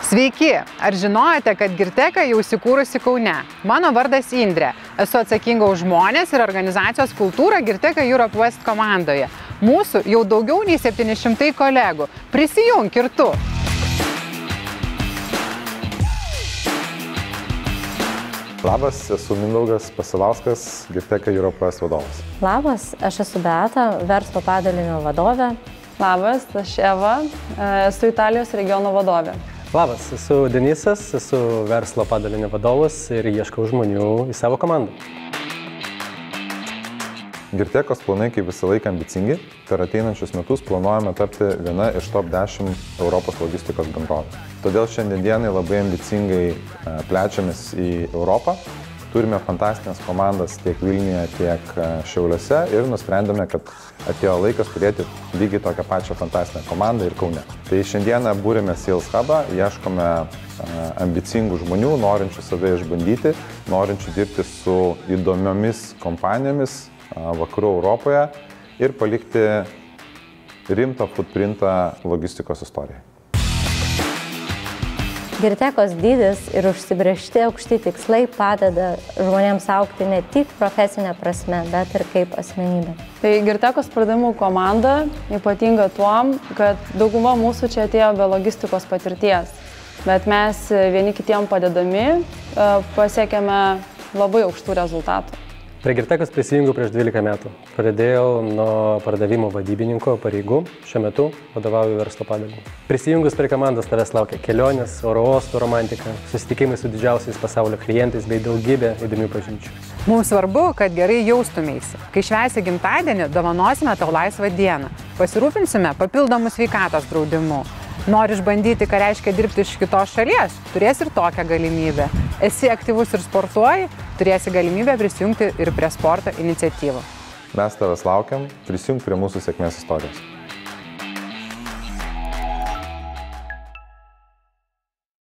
Sveiki! Ar žinojote, kad Girteka jau įsikūrusi Kaune? Mano vardas Indrė. Esu atsakinga už žmonės ir organizacijos kultūrą Girteka Europe West komandoje. Mūsų jau daugiau nei 700 kolegų. Prisijunk ir tu! Labas, esu Mindaugas Pasilauskas, Girteka Europe West vadovas. Labas, aš esu Beata, verslo padalinio vadovė. Labas, aš Eva, esu Italijos regiono vadovė. Labas, esu Denisas, esu verslo padalinio vadovas ir ieškau žmonių į savo komandą. Girtekos planai kaip visą laiką ambicingi. Per ateinančius metus planuojame tapti viena iš top 10 Europos logistikos bendrovių. Todėl šiandienai labai ambicingai plečiamės į Europą. Turime fantastinės komandas tiek Vilniuje, tiek Šiauliuose ir nusprendėme, kad atėjo laikas turėti lygiai tokią pačią fantastinę komandą ir Kaune. Tai šiandieną būrėme Sales Hubą, ieškome ambicingų žmonių, norinčių save išbandyti, norinčių dirbti su įdomiomis kompanijomis vakarų Europoje ir palikti rimtą footprintą logistikos istorijai. Girtekos dydis ir užsibrėžti aukšti tikslai padeda žmonėms augti ne tik profesinė prasme, bet ir kaip asmenybė. Tai Girtekos pardavimų komanda ypatinga tuom, kad dauguma mūsų čia atėjo be logistikos patirties, bet mes vieni kitiem padedami pasiekėme labai aukštų rezultatų. Prie Girtekos prisijungiau prieš 12 metų. Pradėjau nuo pardavimo vadybininko pareigų, šiuo metu vadovauju verslo padaliniui. Prisijungus prie komandos tavęs laukia kelionės, oro uostų romantika, susitikimai su didžiausiais pasaulio klientais bei daugybė įdomių pažinčių. Mums svarbu, kad gerai jaustumėsi. Kai švęsi gimtadienį, dovanosime tau laisvą dieną. Pasirūpinsime papildomų sveikatos draudimu. Nori išbandyti, ką reiškia dirbti iš kitos šalies? Turėsi ir tokią galimybę. Esi aktyvus ir sportuoji, turėsi galimybę prisijungti ir prie sporto iniciatyvų. Mes tavęs laukiam, prisijunk prie mūsų sėkmės istorijos.